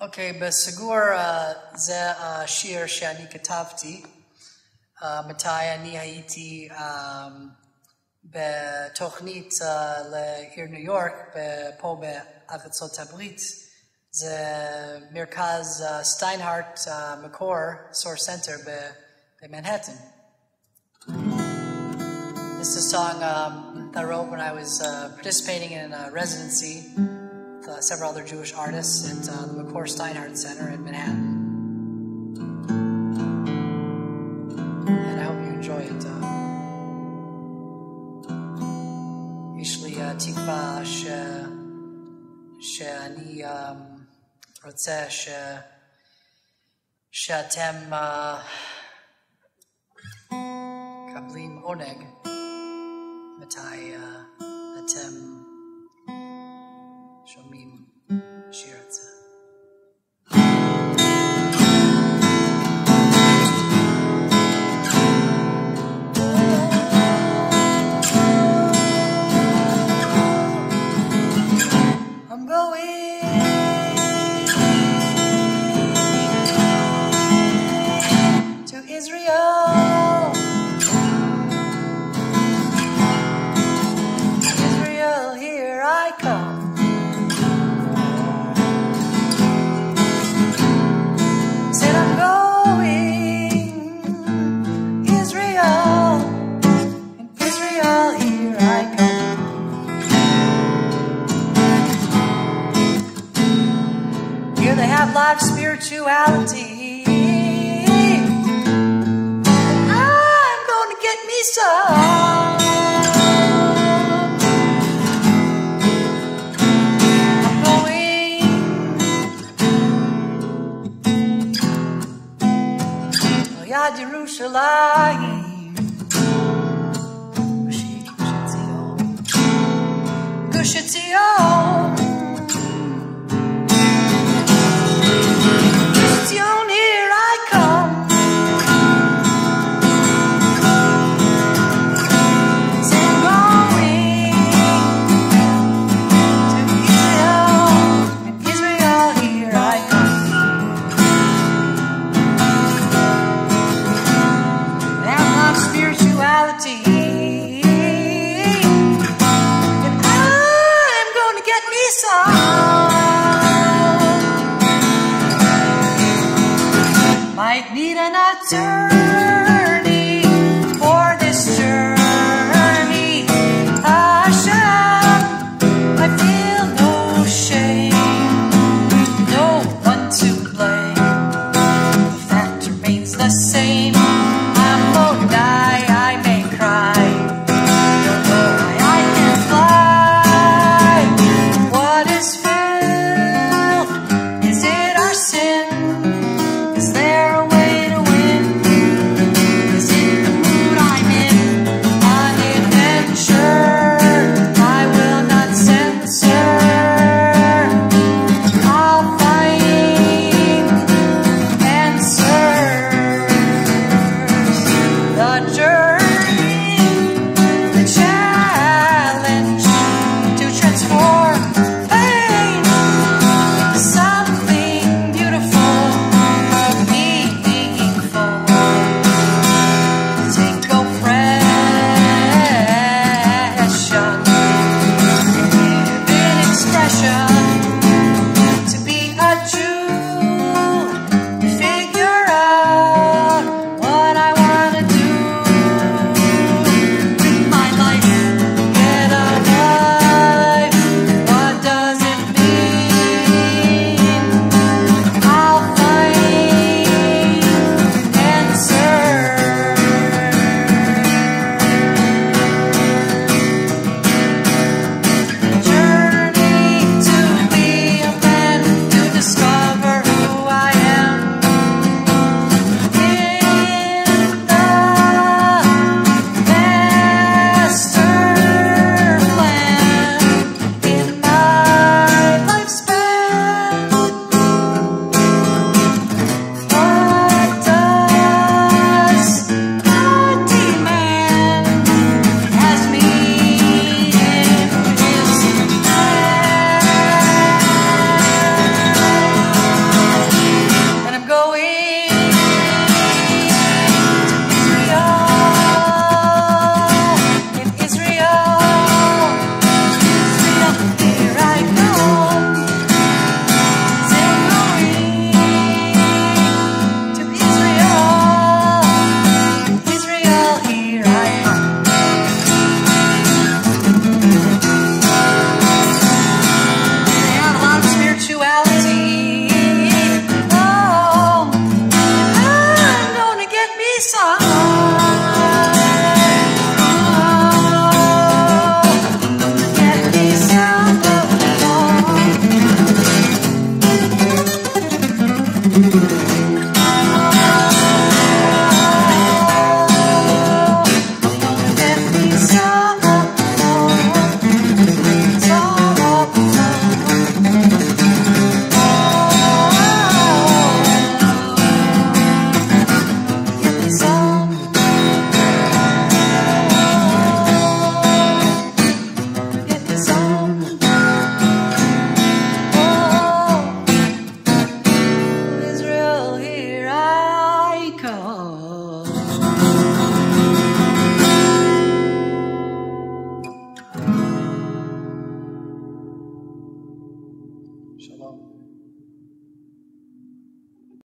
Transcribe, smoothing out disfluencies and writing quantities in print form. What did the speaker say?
אוקיי, בסגור זה השיר שאני כתבתי מתי אני הייתי בתוכנית לעיר ניו יורק פה בארצות הברית. זה מרכז סטיינהארט מקור סור סנטר במנהטן. This is a song that I wrote when I was participating in a residency with several other Jewish artists at the McCour Steinhardt Center in Manhattan. And I hope you enjoy it. יש לי תקווה שאני רוצה שאתם מקבלים עונג מתי אתם שומעים שיר את זה. I'm going to Israel. Israel, here I come. Said I'm going Israel, and Israel, here I come. Here they have live spirituality. And I'm gonna get me some. I'm going Yad Yerushalayim.